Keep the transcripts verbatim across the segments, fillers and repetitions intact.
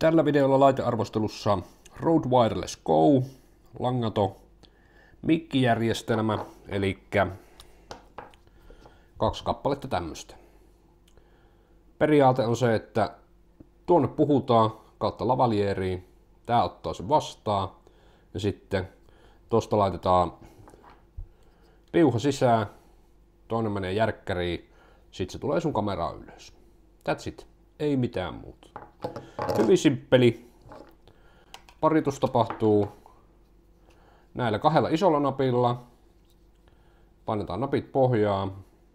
Tällä videolla laitearvostelussa Rode Wireless Go, langaton mikkijärjestelmä, eli kaksi kappaletta tämmöstä. Periaate on se, että tuonne puhutaan kautta lavalieriin, tää ottaa sen vastaan ja sitten tosta laitetaan piuha sisään, toinen menee järkkäriin, sitten se tulee sun kameraan ylös. That's it. Ei mitään muuta. Hyvin simppeli. Paritus tapahtuu näillä kahdella isolla napilla. Painetaan napit pohjaan.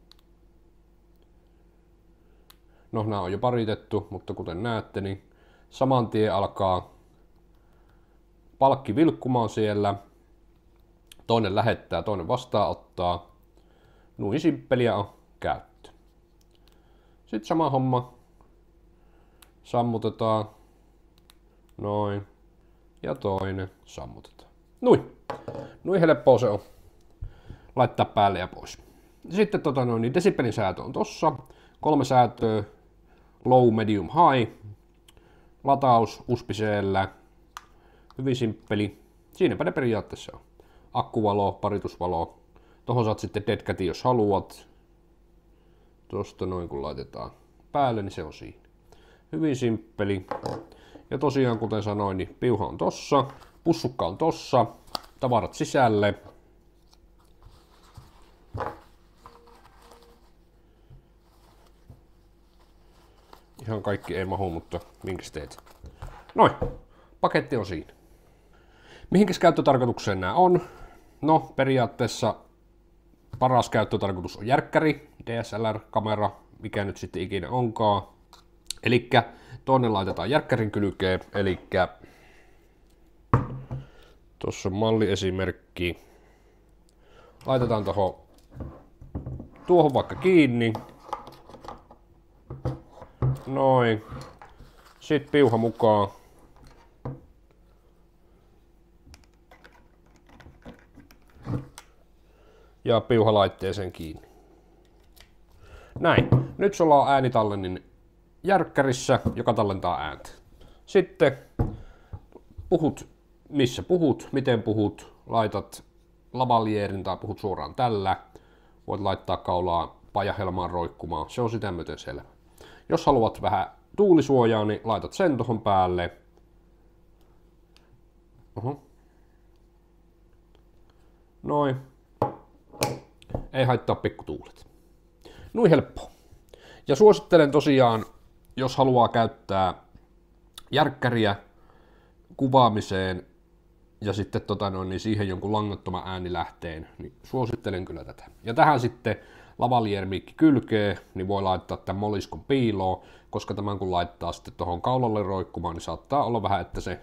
No, nämä on jo paritettu, mutta kuten näette, niin saman tien alkaa palkki vilkkumaan siellä. Toinen lähettää, toinen vastaanottaa. Noin simppeliä on käyttö. Sitten sama homma. Sammutetaan. Noin. Ja toinen sammutetaan. Noin. Noin helppoa se on laittaa päälle ja pois. Sitten tota noin, niin desibelin säätö on tossa. Kolme säätöä. Low, medium, high. Lataus U S B C:llä. Hyvin simppeli. Siinäpä ne periaatteessa on. Akkuvalo, paritusvalo. Tohon saat sitten dead catin, jos haluat. Tosta noin kun laitetaan päälle, niin se on siinä. Hyvin simppeli. Ja tosiaan kuten sanoin, niin piuha on tossa. Pussukka on tossa. Tavarat sisälle. Ihan kaikki ei mahu, mutta minkäs teet? Noin. Paketti on siinä. Mihinkäs käyttötarkoitukseen nämä on? No, periaatteessa paras käyttötarkoitus on järkkäri, D S L R-kamera, mikä nyt sitten ikinä onkaan. Elikkä toinen laitetaan järkkärin kylkeen, elikkä tuossa on malliesimerkki. Laitetaan tuohon tuohon vaikka kiinni. Noin. Sitten piuha mukaan. Ja piuha laitteeseen kiinni. Näin. Nyt sulla on äänitallennin järkkärissä, joka tallentaa ääntä. Sitten puhut missä puhut, miten puhut, laitat lavalierin tai puhut suoraan tällä. Voit laittaa kaulaa pajahelmaan roikkumaan, se on sitä myöten selvä. Jos haluat vähän tuulisuojaa, niin laitat sen tohon päälle. Oho. Noin. Ei haittaa pikkutuulet. Noin helppo. Ja suosittelen tosiaan, jos haluaa käyttää järkkäriä kuvaamiseen ja sitten tota noin, niin siihen jonkun langattoman äänilähteen, niin suosittelen kyllä tätä. Ja tähän sitten lavaliermikki kylkee, niin voi laittaa tämän moliskon piiloon, koska tämän kun laittaa sitten tuohon kaulalle roikkumaan, niin saattaa olla vähän, että se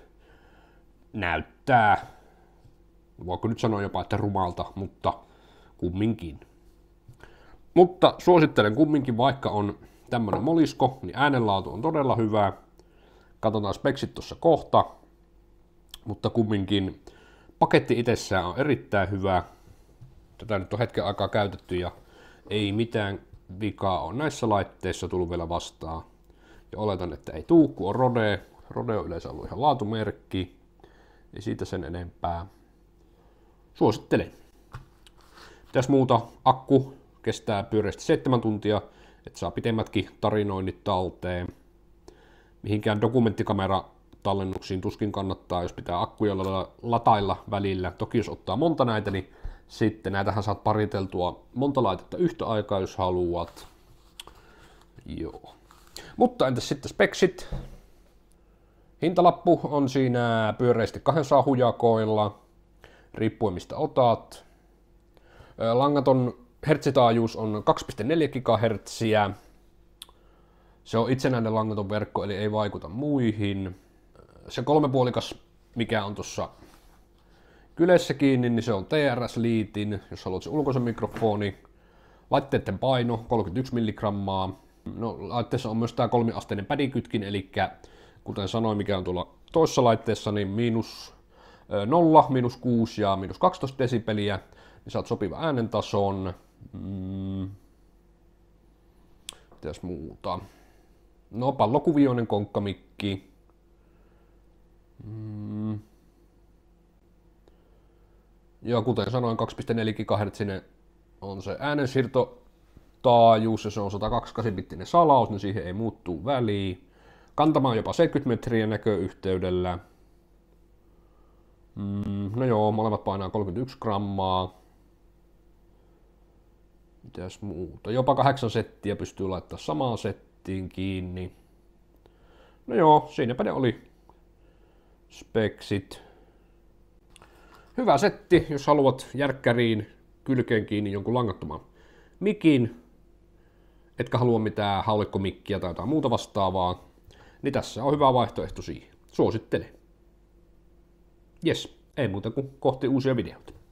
näyttää, voiko nyt sanoa jopa, että rumalta, mutta kumminkin. Mutta suosittelen kumminkin, vaikka on tämmönen molisko, niin äänenlaatu on todella hyvä. Katsotaan speksit tuossa kohta. Mutta kumminkin paketti itsessään on erittäin hyvä. Tätä nyt on hetken aikaa käytetty ja ei mitään vikaa on näissä laitteissa tullut vielä vastaan. Ja oletan, että ei tuu, kun on Rode. Rode on yleensä ollut ihan laatumerkki. Ei siitä sen enempää. Suosittelen. Mitäs muuta? Akku kestää pyöreästi seitsemän tuntia, että saa pitemmätkin tarinoinnit talteen. Mihinkään dokumenttikamera tallennuksiin tuskin kannattaa, jos pitää akkuja latailla välillä. Toki jos ottaa monta näitä, niin sitten näitähän saat pariteltua monta laitetta yhtä aikaa, jos haluat. Joo. Mutta entäs sitten speksit? Hintalappu on siinä pyöreästi kaksisataa hujakoilla, riippuen mistä otat. Langaton hertsitaajuus on kaksi pilkku neljä gigahertsiä. Se on itsenäinen langaton verkko, eli ei vaikuta muihin. Se kolmepuolikas, mikä on tuossa kyljessä kiinni, niin se on T R S-liitin, jos haluat se ulkoisen mikrofoni. Laitteiden paino kolmekymmentäyksi milligrammaa. No, laitteessa on myös tämä kolmiasteinen pädikytkin, eli kuten sanoin, mikä on tuolla toisessa laitteessa, niin miinus nolla, miinus kuusi ja miinus kaksitoista desibeliä, niin saat sopiva äänentason. Mm. Mitäs muuta? No, pallokuvioinen konkkamikki. Mm. Joo, kuten sanoin, kaksi pilkku neljä gigahertsiä on se äänensiirtotaajuus ja se on sata kaksikymmentäkahdeksan bittinen salaus, niin siihen ei muuttuu väliin. Kantamaan jopa seitsemänkymmentä metriä näköyhteydellä. Mm, no joo, molemmat painaa kolmekymmentäyksi grammaa. Mitäs muuta? Jopa kahdeksan settiä pystyy laittamaan samaan settiin kiinni. No joo, siinäpä ne oli speksit. Hyvä setti, jos haluat järkkäriin kylkeen kiinni jonkun langattoman mikin, etkä halua mitään haulikkomikkiä tai jotain muuta vastaavaa, niin tässä on hyvä vaihtoehto siihen. Suosittelen. Jes, ei muuta kuin kohti uusia videoita.